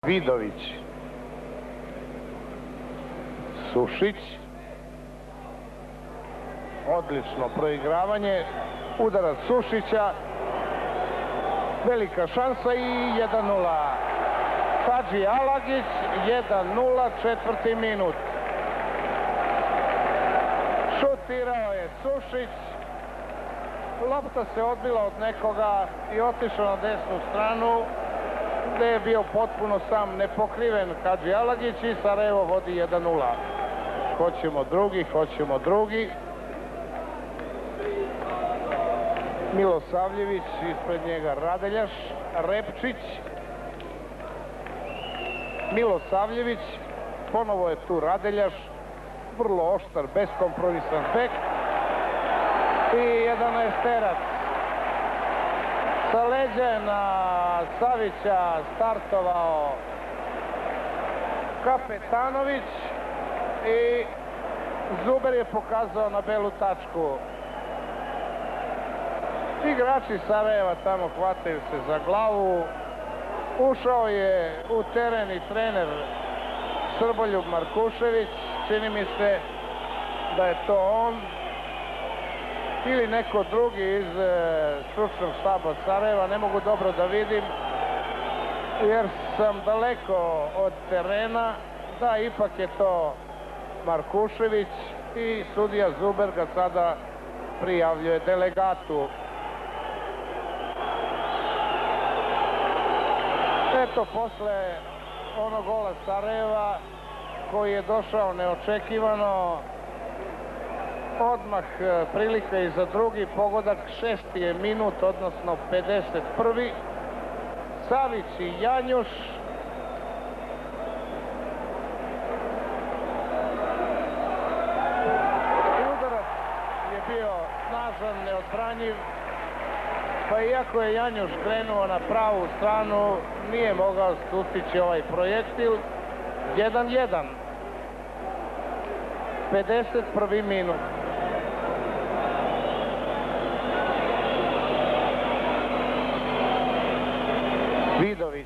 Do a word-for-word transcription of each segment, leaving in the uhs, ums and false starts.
Vidović, Sušić, odlično proigravanje, udarac Sušića, velika šansa i jedan nula. Hadži Alagić, jedan nula, četvrti minut. Šutirao je Sušić, lopta se odbila od nekoga i otišao na desnu stranu, gde je bio potpuno sam nepokriven Hadži Alagić i Sarajevo vodi jedan nula. Hoćemo drugi, hoćemo drugi. Milosavljević, ispred njega Radeljaš, Repčić, Milosavljević, ponovo je tu Radeljaš, vrlo oštar, beskompromisan bek i jedanaesterac. Sa leđa je na Savića startovao Kapetanović i Zuber je pokazao na belu tačku. Igrači Sarajeva tamo hvataju se za glavu. Ušao je u teren i trener Srboljub Markušević. Čini mi se da je to on ili neko drugi iz stručnog štaba Sarajeva. Ne mogu dobro da vidim jer sam daleko od terena. Da, ipak je to Markušević i sudija Zuber ga sada prijavljuje delegatu. Eto, posle onog gola Sarajeva koji je došao neočekivano, odmah prilika i za drugi pogodak, šesti je minut, odnosno pedeset prvi. Savić i Janjuš. I udarac je bio snažan, neodbranjiv. Pa iako je Janjuš krenuo na pravu stranu, nije mogao sustići ovaj projektil. jedan jedan. pedeset prvi minut. Vidović,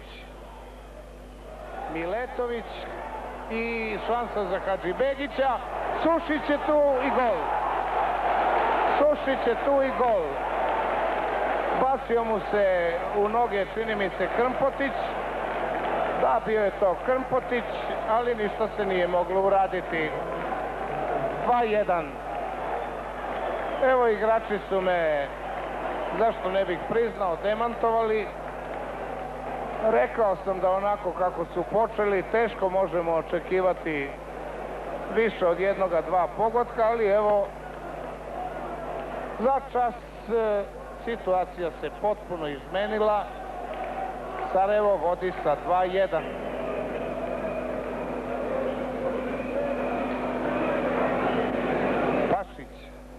Miletović i šansa za Hadžibegića. Sušić je tu i gol. Sušić je tu i gol. Bacio mu se u noge, čini mi se, Krmpotić. Da, bio je to Krmpotić, ali ništa se nije moglo uraditi. dva jedan. Evo, igrači su me, zašto ne bih priznao, demantovali. Rekao sam da onako kako su počeli, teško možemo očekivati više od jednoga, dva pogotka, ali evo, za čas situacija se potpuno izmenila. Sarajevo vodi sa dva jedan. Pašić.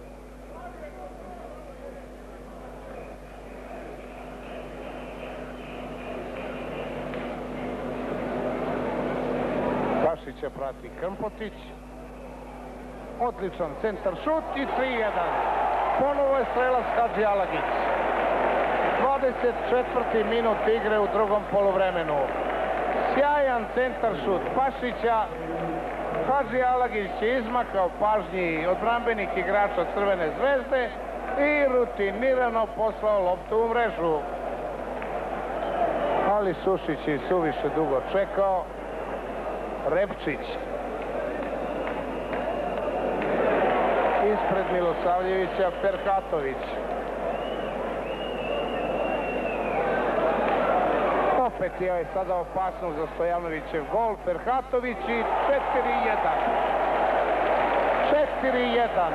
Pašića prati Krmpotić. Odličan centar šut i tri jedan. Ponovo je strelac Hadži Alagić. dvadeset četvrti minut igre u drugom poluvremenu. Sjajan centar šut Pašića. Hadži Alagić je izmakao pažnji odbrambenih igrača Crvene zvezde i rutinirano poslao loptu u mrežu. Ali Sušić je suviše dugo čekao. Repčić. Ispred Milosavljevića Ferhatović. Opet je sada opasno za Stojanovićev gol. Ferhatović i četiri jedan. četiri jedan.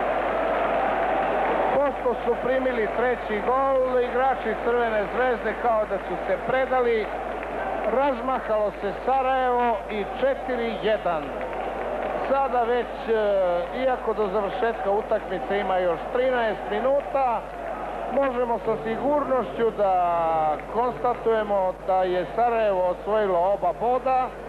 Pošto su primili treći gol, igrači Crvene zvezde kao da su se predali. Razmahalo se Sarajevo i četiri jedan. Sada već, iako do završetka utakmice ima još trinaest minuta, možemo sa sigurnošću da konstatujemo da je Sarajevo osvojilo oba boda.